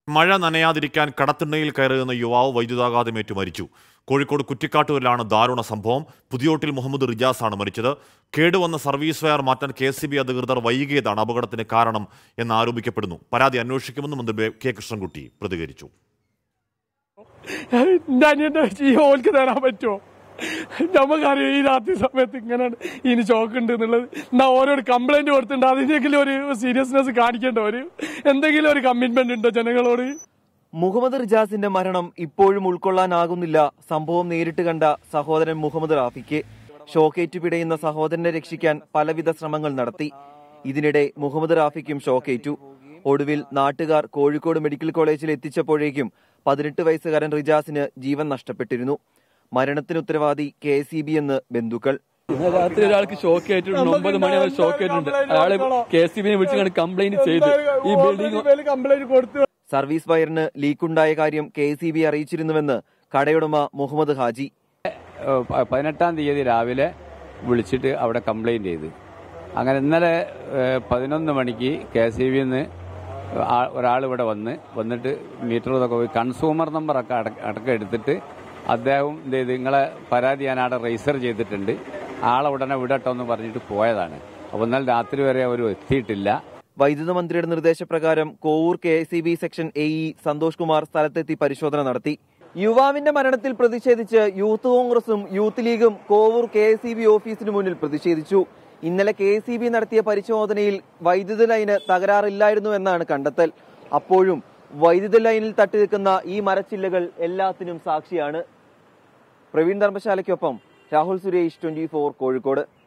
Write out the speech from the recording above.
മഴ നനയാതിരിക്കാൻ കടത്തിണ്ണയിൽ കയറുന്ന യുവാവ് വൈദ്യുതാഘാതമേറ്റു മരിച്ചു. കോഴിക്കോട് കുറ്റിക്കാട്ടൂരിലാണ് ദാരുണ സംഭവം. പുതിയോട്ടിൽ മുഹമ്മദ് റിജാസാണ് മരിച്ചത്. കേടുവന്ന സർവീസ് വയർ മാറ്റാൻ KCB അധികൃതർ വൈകിയതാണ് അപകടത്തിന് കാരണം എന്ന് ആരോപിക്കപ്പെടുന്നു. പരാതി അന്വേഷിക്കുമെന്ന് മന്ത്രി കെ കൃഷ്ണൻകുട്ടി പ്രതികരിച്ചു. നമുക്കറിയാം ഈ രാത്രി സമയത്ത് ഇങ്ങനെയാണ് ഇനി ഷോക്ക് ഉണ്ട് എന്നുള്ളത്. എന്നാ ഓരോട് കംപ്ലൈന്റ് കൊടുത്തിട്ടുണ്ട്, അതിനെങ്കിലും ഒരു സീരിയസ്നെസ് കാണിക്കേണ്ട, എന്തെങ്കിലും ഒരു കമ്മിറ്റ്മെന്റ് ഉണ്ടോ ജനങ്ങളോട്? മുഹമ്മദ് റിജാസിന്റെ മരണം ഇപ്പോഴും ഉൾക്കൊള്ളാനാകുന്നില്ല സംഭവം നേരിട്ട് കണ്ട സഹോദരൻ മുഹമ്മദ് റാഫിക്ക്. ഷോക്കേറ്റു പിടയുന്ന സഹോദരനെ രക്ഷിക്കാൻ പലവിധ ശ്രമങ്ങൾ നടത്തി. ഇതിനിടെ മുഹമ്മദ് റാഫിക്കും ഷോക്കേറ്റു. ഒടുവിൽ നാട്ടുകാർ കോഴിക്കോട് മെഡിക്കൽ കോളേജിൽ എത്തിച്ചപ്പോഴേക്കും 18 വയസ്സുകാരൻ റിജാസിന് ജീവൻ നഷ്ടപ്പെട്ടിരുന്നു. മരണത്തിന് ഉത്തരവാദി KCB എന്ന് ബന്ധുക്കൾ. രാത്രി ഒരാൾക്ക് ഷോക്ക് ആയിട്ടുണ്ട്, 9 മണി വരെ ഷോക്ക് ആയിട്ടുണ്ട്. അയാള് KCB വിളിച്ച് കംപ്ലൈന്റ് ചെയ്ത് ഈ ബിൽഡിംഗ് സർവീസ് വയറിന് ലീക്കുണ്ടായ കാര്യം KCB അറിയിച്ചിരുന്നുവെന്ന് കടയുടമ മുഹമ്മദ് ഹാജി. 18-ാം തീയതി രാവിലെ വിളിച്ചിട്ട് അവിടെ കംപ്ലൈന്റ് ചെയ്ത്, അങ്ങനെ ഇന്നലെ 11 മണിക്ക് KCBന്ന് ഒരാൾ ഇവിടെ വന്നിട്ട് മീറ്റർ ഇതൊക്കെ പോയി കൺസ്യൂമർ നമ്പറൊക്കെ അടക്കം എടുത്തിട്ട് അദ്ദേഹം എന്ത് ചെയ്ത്, നിങ്ങളെ പരാതി ഞാൻ അവിടെ രജിസ്റ്റർ ചെയ്തിട്ടുണ്ട്, ആളെ ഉടനെ വിടട്ടോ എന്ന് പറഞ്ഞിട്ട് പോയതാണ്. അപ്പോൾ ഇന്നലെ രാത്രി വരെ അവർ എത്തിയിട്ടില്ല. വൈദ്യുത മന്ത്രിയുടെ നിർദ്ദേശപ്രകാരം Kovoor KCB section AE Santhosh Kumar സ്ഥലത്തെത്തി പരിശോധന നടത്തി. യുവാവിന്റെ മരണത്തിൽ പ്രതിഷേധിച്ച് യൂത്ത് കോൺഗ്രസും യൂത്ത് ലീഗും കോവൂർ KCB ഓഫീസിന് മുന്നിൽ പ്രതിഷേധിച്ചു. ഇന്നലെ KCB നടത്തിയ പരിശോധനയിൽ വൈദ്യുത ലൈന് തകരാറില്ലായിരുന്നു എന്നാണ് കണ്ടെത്തൽ. അപ്പോഴും വൈദ്യുത ലൈനിൽ തട്ടി നിൽക്കുന്ന ഈ മരച്ചില്ലകൾ എല്ലാത്തിനും സാക്ഷിയാണ്. പ്രവീൺ ധർമ്മശാലയ്ക്കൊപ്പം രാഹുൽ സുരേഷ്, 24 കോഴിക്കോട്.